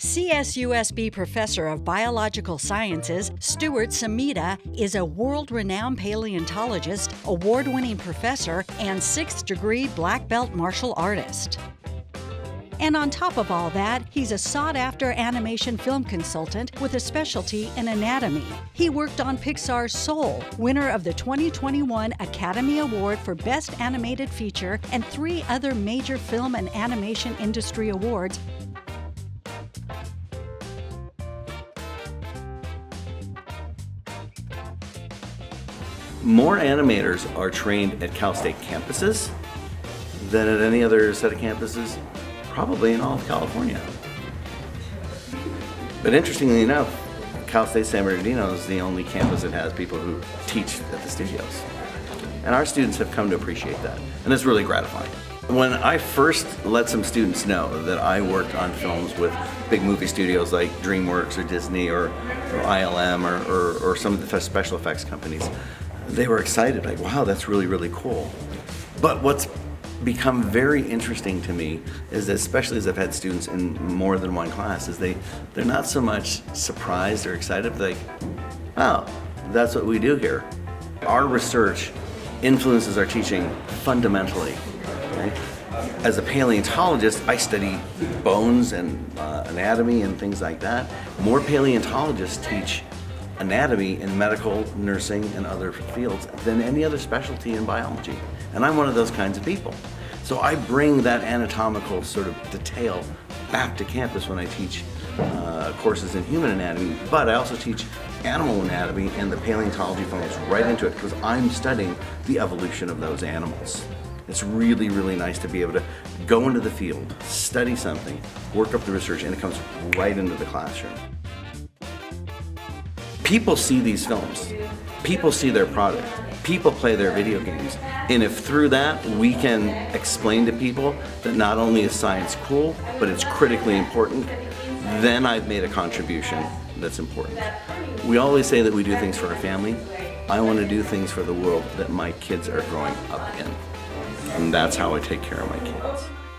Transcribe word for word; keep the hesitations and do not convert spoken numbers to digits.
C S U S B Professor of Biological Sciences, Stuart Sumida, is a world-renowned paleontologist, award-winning professor, and sixth-degree black belt martial artist. And on top of all that, he's a sought-after animation film consultant with a specialty in anatomy. He worked on Pixar's Soul, winner of the twenty twenty-one Academy Award for Best Animated Feature, and three other major film and animation industry awards. More animators are trained at Cal State campuses than at any other set of campuses, probably in all of California. But interestingly enough, Cal State San Bernardino is the only campus that has people who teach at the studios. And our students have come to appreciate that, and it's really gratifying. When I first let some students know that I worked on films with big movie studios like DreamWorks or Disney or, or I L M or, or, or some of the special effects companies, they were excited, like, wow, that's really, really cool. But what's become very interesting to me is that, especially as I've had students in more than one class, is they, they're not so much surprised or excited, but like, oh, that's what we do here. Our research influences our teaching fundamentally. Right? As a paleontologist, I study bones and uh, anatomy and things like that. More paleontologists teach anatomy in medical, nursing, and other fields than any other specialty in biology. And I'm one of those kinds of people. So I bring that anatomical sort of detail back to campus when I teach uh, courses in human anatomy, but I also teach animal anatomy, and the paleontology flows right into it because I'm studying the evolution of those animals. It's really, really nice to be able to go into the field, study something, work up the research, and it comes right into the classroom. People see these films, people see their product, people play their video games, and if through that we can explain to people that not only is science cool, but it's critically important, then I've made a contribution that's important. We always say that we do things for our family. I want to do things for the world that my kids are growing up in, and that's how I take care of my kids.